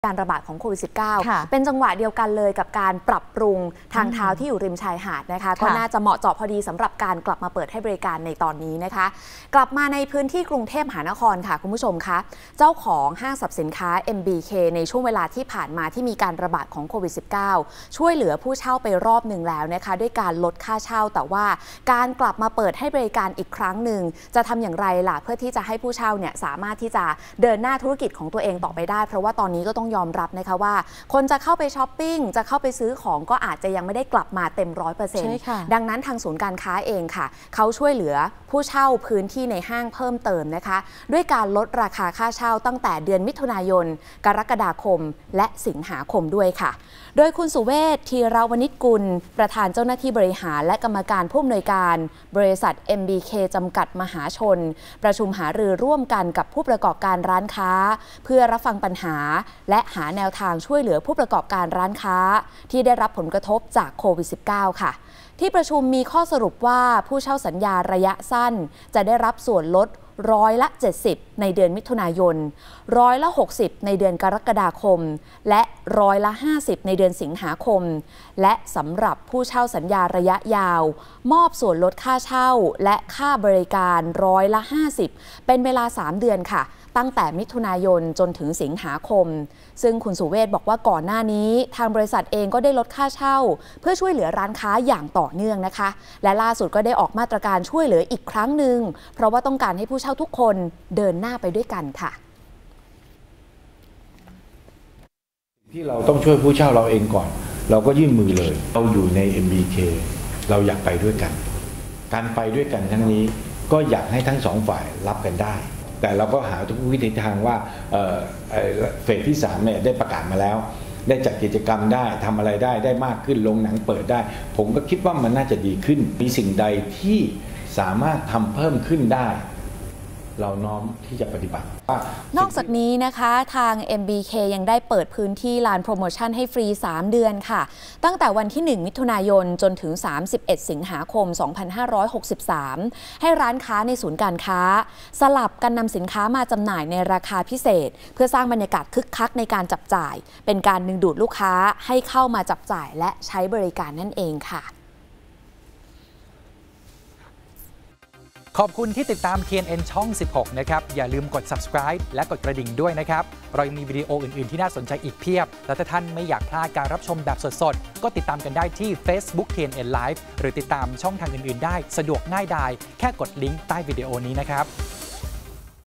การระบาดของโควิด -19 เป็นจังหวะเดียวกันเลยกับการปรับปรุงทางเท้าที่อยู่ริมชายหาดนะคะก็น่าจะเหมาะเจาะพอดีสำหรับการกลับมาเปิดให้บริการในตอนนี้นะคะกลับมาในพื้นที่กรุงเทพมหานครค่ะคุณผู้ชมคะเจ้าของห้างสรรพสินค้า MBK ในช่วงเวลาที่ผ่านมาที่มีการระบาดของโควิด -19 ช่วยเหลือผู้เช่าไปรอบหนึ่งแล้วนะคะด้วยการลดค่าเช่าแต่ว่าการกลับมาเปิดให้บริการอีกครั้งหนึ่งจะทำอย่างไรล่ะเพื่อที่จะให้ผู้เช่าเนี่ยสามารถที่จะเดินหน้าธุรกิจของตัวเองต่อไปได้เพราะว่าตอนนี้ก็ต้องยอมรับนะคะว่าคนจะเข้าไปช้อปปิ้งจะเข้าไปซื้อของก็อาจจะยังไม่ได้กลับมาเต็ม 100% ดังนั้นทางศูนย์การค้าเองค่ะเขาช่วยเหลือผู้เช่าพื้นที่ในห้างเพิ่มเติมนะคะด้วยการลดราคาค่าเช่าตั้งแต่เดือนมิถุนายนกรกฎาคมและสิงหาคมด้วยค่ะโดยคุณสุเวช ธีรวณิชกุลประธานเจ้าหน้าที่บริหารและกรรมการผู้อำนวยการบริษัท MBK จำกัดมหาชนประชุมหารือร่วมกันกับผู้ประกอบการร้านค้าเพื่อรับฟังปัญหาและหาแนวทางช่วยเหลือผู้ประกอบการร้านค้าที่ได้รับผลกระทบจากโควิด -19 ค่ะที่ประชุมมีข้อสรุปว่าผู้เช่าสัญญาระยะสั้นจะได้รับส่วนลด70%ในเดือนมิถุนายน60%ในเดือนกรกฎาคมและ50%ในเดือนสิงหาคมและสำหรับผู้เช่าสัญญาระยะยาวมอบส่วนลดค่าเช่าและค่าบริการ50%เป็นเวลา3 เดือนค่ะตั้งแต่มิถุนายนจนถึงสิงหาคมซึ่งคุณสุเวชบอกว่าก่อนหน้านี้ทางบริษัทเองก็ได้ลดค่าเช่าเพื่อช่วยเหลือร้านค้าอย่างต่อเนื่องนะคะและล่าสุดก็ได้ออกมาตรการช่วยเหลืออีกครั้งหนึ่งเพราะว่าต้องการให้ผู้เช่าทุกคนเดินหน้าไปด้วยกันค่ะที่เราต้องช่วยผู้เช่าเราเองก่อนเราก็ยื่นมือเลยเราอยู่ใน MBK เราอยากไปด้วยกันการไปด้วยกันทั้งนี้ก็อยากให้ทั้งสองฝ่ายรับกันได้แต่เราก็หาทุกวิธีทางว่าเฟสที่3เนี่ยได้ประกาศมาแล้วได้จัดกิจกรรมได้ทำอะไรได้มากขึ้นลงหนังเปิดได้ผมก็คิดว่ามันน่าจะดีขึ้นมีสิ่งใดที่สามารถทำเพิ่มขึ้นได้เราน้อมที่จะปฏิบัตินอกจากนี้นะคะทาง MBK ยังได้เปิดพื้นที่ลานโปรโมชั่นให้ฟรี3 เดือนค่ะตั้งแต่วันที่1 มิถุนายนจนถึง31 สิงหาคม 2563ให้ร้านค้าในศูนย์การค้าสลับกันนำสินค้ามาจำหน่ายในราคาพิเศษเพื่อสร้างบรรยากาศคึกคักในการจับจ่ายเป็นการดึงดูดลูกค้าให้เข้ามาจับจ่ายและใช้บริการนั่นเองค่ะขอบคุณที่ติดตาม TNN ช่อง 16 นะครับอย่าลืมกด subscribe และกดกระดิ่งด้วยนะครับเรายังมีวิดีโออื่นๆที่น่าสนใจอีกเพียบและถ้าท่านไม่อยากพลาดการรับชมแบบสดๆก็ติดตามกันได้ที่ Facebook TNN Live หรือติดตามช่องทางอื่นๆได้สะดวกง่ายดายแค่กดลิงก์ใต้วิดีโอนี้นะครับ